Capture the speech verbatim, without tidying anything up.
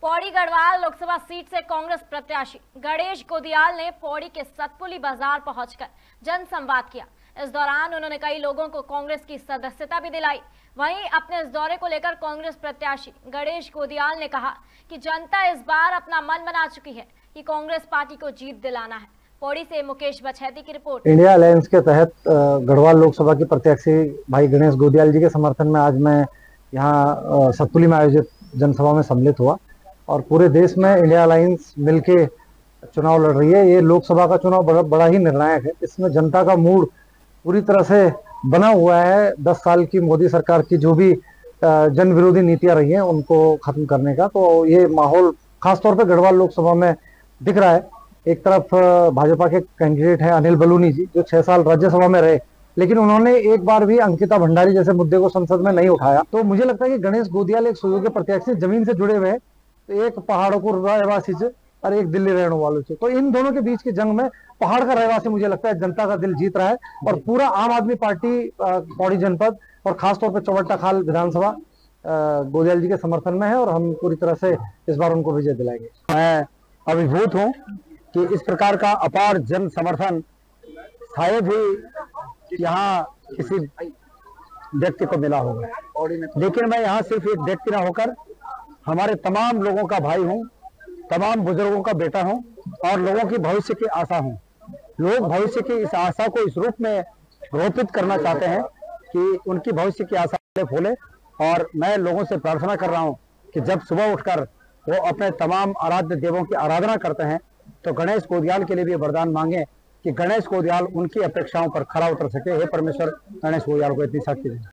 Pauri Garhwal Lok Sabha seat से कांग्रेस प्रत्याशी गणेश गोदियाल ने पौड़ी के सतपुली बाजार पहुंचकर जनसंवाद किया। इस दौरान उन्होंने कई लोगों को कांग्रेस की सदस्यता भी दिलाई। वहीं अपने इस दौरे को लेकर कांग्रेस प्रत्याशी गणेश गोदियाल ने कहा कि जनता इस बार अपना मन बना चुकी है कि कांग्रेस पार्टी को जीत दिलाना है। पौड़ी से मुकेश बछैती की रिपोर्ट। इंडिया अलायंस के तहत गढ़वाल लोकसभा के प्रत्याशी भाई गणेश गोदियाल जी के समर्थन में आज मैं यहाँ सतपुली में आयोजित जनसभा में सम्मिलित हुआ और पूरे देश में इंडिया अलायंस मिलके चुनाव लड़ रही है। ये लोकसभा का चुनाव बड़ा, बड़ा ही निर्णायक है। इसमें जनता का मूड पूरी तरह से बना हुआ है। दस साल की मोदी सरकार की जो भी जन विरोधी नीतियां रही हैं उनको खत्म करने का, तो ये माहौल खासतौर पर गढ़वाल लोकसभा में दिख रहा है। एक तरफ भाजपा के कैंडिडेट हैं अनिल बलूनी जी, जो छह साल राज्यसभा में रहे, लेकिन उन्होंने एक बार भी अंकिता भंडारी जैसे मुद्दे को संसद में नहीं उठाया। तो मुझे लगता है कि गणेश गोदियाल एक सुयोग्य प्रत्याशी जमीन से जुड़े हुए हैं, तो एक पहाड़ों को रहवासी से और एक दिल्ली रहने वालों से, तो इन दोनों के बीच की जंग में पहाड़ का रहवासी मुझे लगता है जनता का दिल जीत रहा है और पूरा आम आदमी पार्टी पौड़ी जनपद और खासतौर पर चौबट्टा खाल विधानसभा गोदियाल जी के समर्थन में है और हम पूरी तरह से इस बार उनको विजय दिलाएंगे। मैं अभिभूत हूँ कि इस प्रकार का अपार जन समर्थन शायद ही यहाँ किसी व्यक्ति को मिला होगा, लेकिन मैं यहाँ सिर्फ एक व्यक्ति न होकर हमारे तमाम लोगों का भाई हूँ, तमाम बुजुर्गों का बेटा हूँ और लोगों की भविष्य की आशा हूँ। लोग भविष्य की इस आशा को इस रूप में रोपित करना चाहते हैं कि उनकी भविष्य की आशा फूले, और मैं लोगों से प्रार्थना कर रहा हूँ कि जब सुबह उठकर वो अपने तमाम आराध्य देवों की आराधना करते हैं तो गणेश गोदियाल के लिए भी वरदान मांगे कि गणेश गोदियाल उनकी अपेक्षाओं पर खरा उतर सके। हे परमेश्वर, गणेश गोदियाल को इतनी शक्ति दें।